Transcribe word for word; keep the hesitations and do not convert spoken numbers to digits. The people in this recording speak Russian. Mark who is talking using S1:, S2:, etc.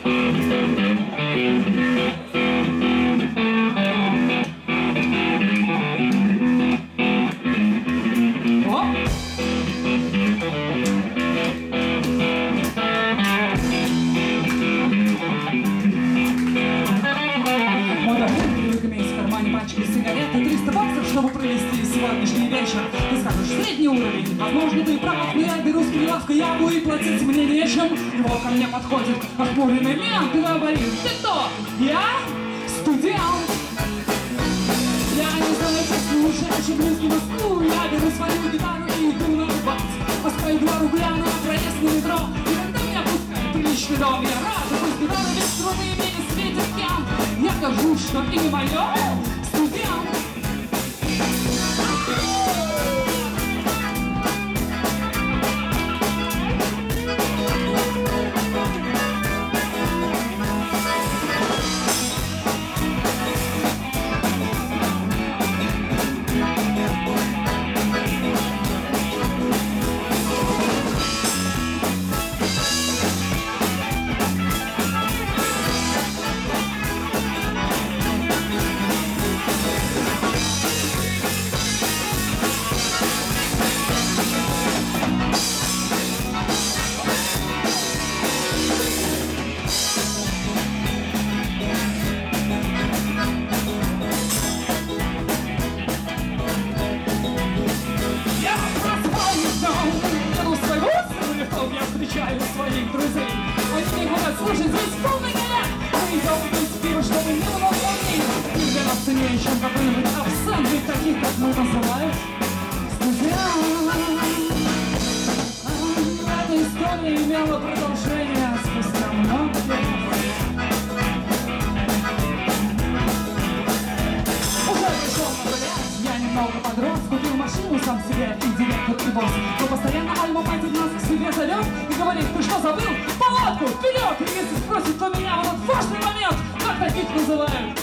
S1: Чтобы провести сегодняшний вечер. Ты скажешь, средний уровень. Возможно, ты прав, но я беру с прилавка яву и платить мне нечем. И вот ко мне подходит охмуренный мент и говорит: ты кто? Я студент. Я не знаю, как слушать близкий Москву. Я беру свою гитару и иду на бас. Постою два рубля на проезд на метро. И когда меня пускают в приличный дом, я рад, пусть гитара без струны мне не светит кем. Я скажу, что имя мое студент. Своих друзей. Они мне говорят: слушай, здесь полный голяк. Мы идем пить пиво, чтобы не было волнений. И для нас ценнее, чем какой-нибудь абсент. Ведь таких, как мы, называют студент. Эта история имела продолжение спустя много лет. Уже пришел на гулять, я немного подрос. Купил машину сам себе и директор, и босс. Но постоянно альма-матер нас к себе зовет и говорит: ты что, забыл? Палатку, вперед! И если спросит, то меня в этот важный момент, как таких называют?